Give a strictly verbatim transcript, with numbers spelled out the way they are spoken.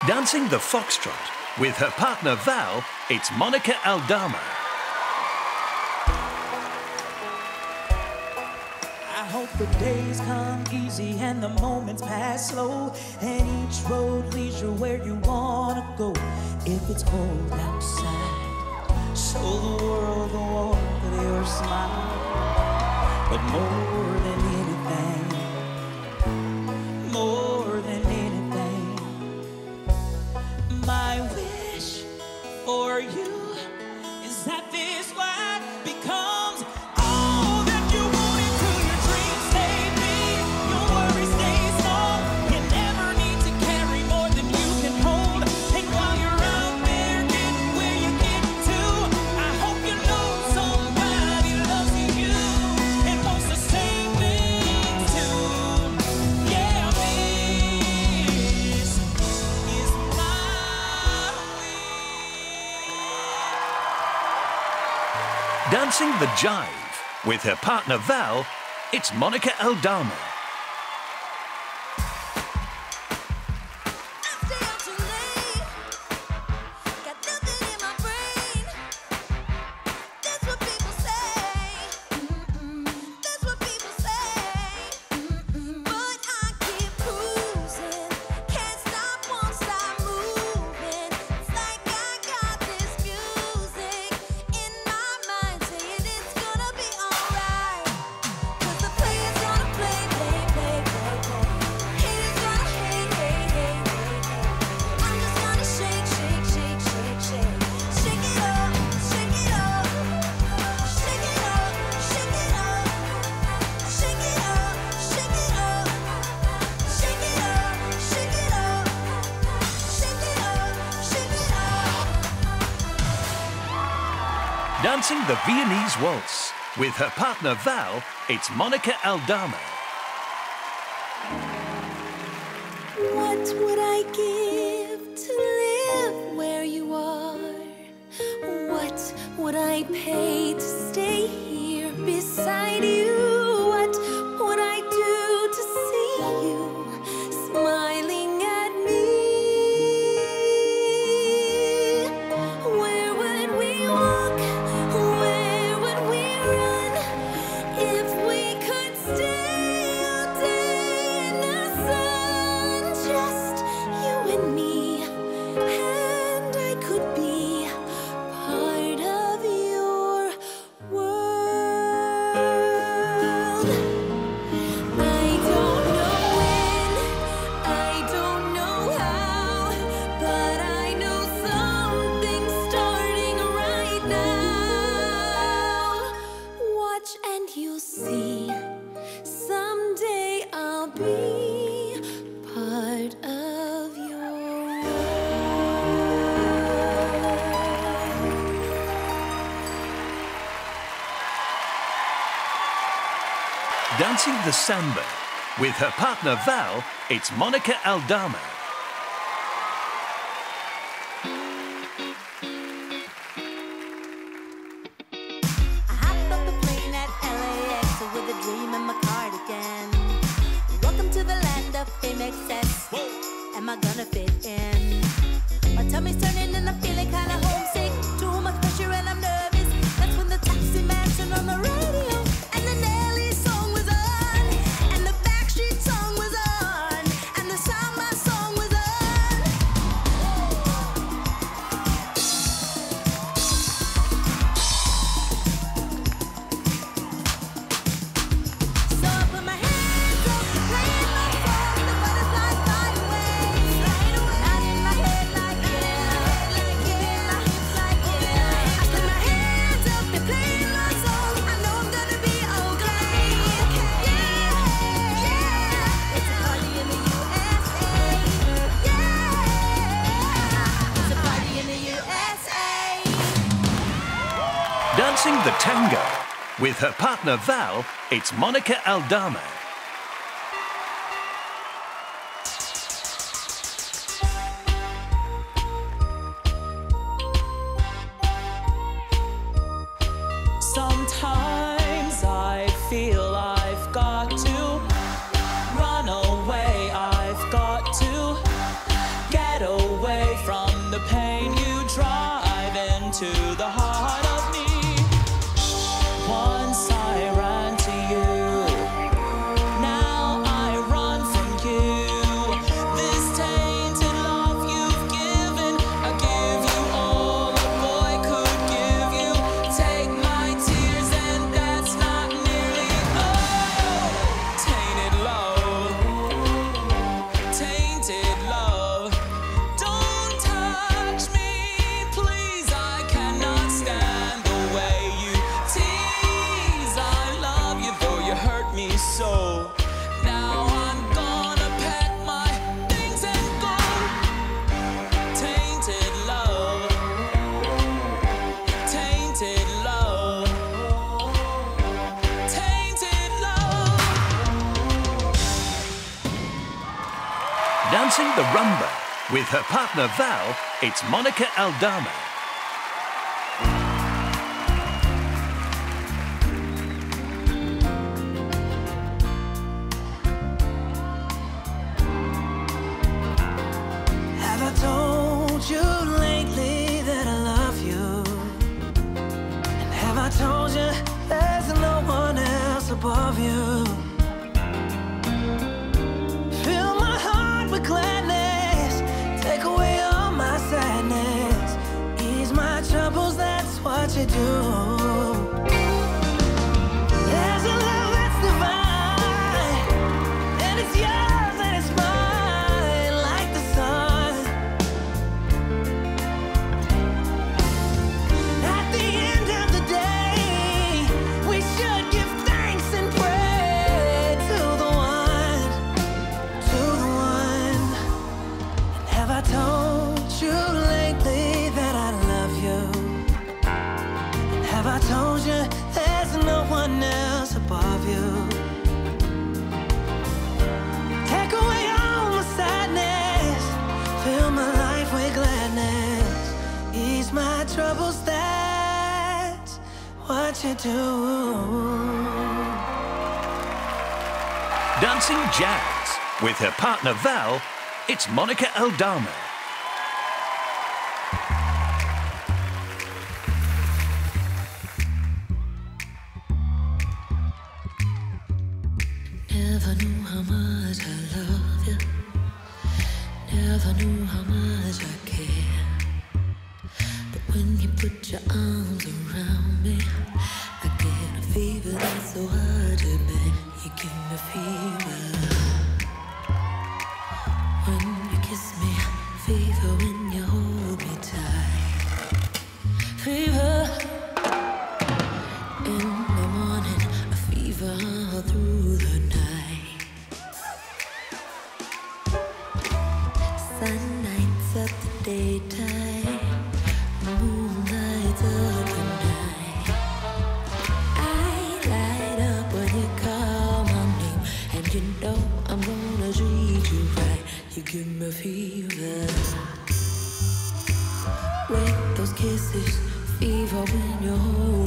Dancing the foxtrot with her partner Val, it's Monica Aldama. I hope the days come easy and the moments pass slow, and each road leads you where you wanna go. If it's cold outside, show the world the warmth of your smile. But more than anything, more than anything, my wish for you is that this life becomes all that you wanted to. Your dreams stay big, your worries stay small. You never need to carry more than you can hold. And while you're out there getting where you get to, I hope you know somebody loves you and wants the same thing too. Yeah, this is my Dancing the jive with her partner Val, it's Monica Aldama. Dancing the Viennese waltz with her partner Val, it's Monica Aldama. What would I give to live where you are? What would I pay to stay here beside you? What would I do to see you smiling at me? Where would we walk? Where would we run if we could stay all day in the sun? Just you and me, and I could be part of your world. I don't know when, I don't know how, but I know something's starting right now. Watch and you'll see, someday I'll be part of your world. Dancing the samba with her partner Val, it's Monica Aldama. I hopped off the plane at L A X with a dream in my cardigan. Welcome to the land of fame excess. Am I gonna fit in? My tummy's turning and I'm feeling kinda homesick. Too much pressure and I'm nervous. That's when the taxi man turned on the radio and the Nelly song was on, and the Backstreet song was on, and the Samba song was on. So I put my hands up, playing my song, the butterflies fly away, nodding my head like yeah, like yeah, my hips like yeah. I put my hands up, they're playing my song, I know I'm gonna be okay. Yeah, yeah, it's a party in the U S A. Yeah, it's a party in the U S A. Dancing the tango with her partner Val, it's Monica Aldama. Sometimes I feel I've got to run away, I've got to get away. the pain you drive into the heart of me. Once I ran to you, now I run from you. This tainted love you've given, I give you all a boy could give you. Take my tears and that's not nearly all. Tainted love, tainted love. Don't touch me, please, I cannot stand the way you tease. I love you though you hurt me so. Now I'm gonna pack my things and go. Tainted love, tainted love, tainted love. Dancing the rumba with her partner Val, it's Monica Aldama. Have I told you lately that I love you? And have I told you there's no one else above you? Fill my heart with gladness, take away all my sadness, ease my troubles, that's what you do. There's a love that's divine, and it's yours and it's mine, like the sun. At the end of the day, we should give thanks and pray to the one, to the one. And have I told you lately that I love you? And have I told you there's no one else above you? Take away all my sadness, fill my life with gladness, ease my troubles, that's what you do. Dancing jazz with her partner Val, it's Monica Aldama. Never knew how much I love you. Never knew how much I care. But when you put your arms around me, I get a fever that's so hard to bear. You give me fever when you kiss me, fever when you hold me tight. Fever in the morning, a fever all through the night. Sun lights up the daytime, moon lights up the night. I light up when you call my name, and you know I'm gonna treat you right. You give me fever with those kisses, fever when you hold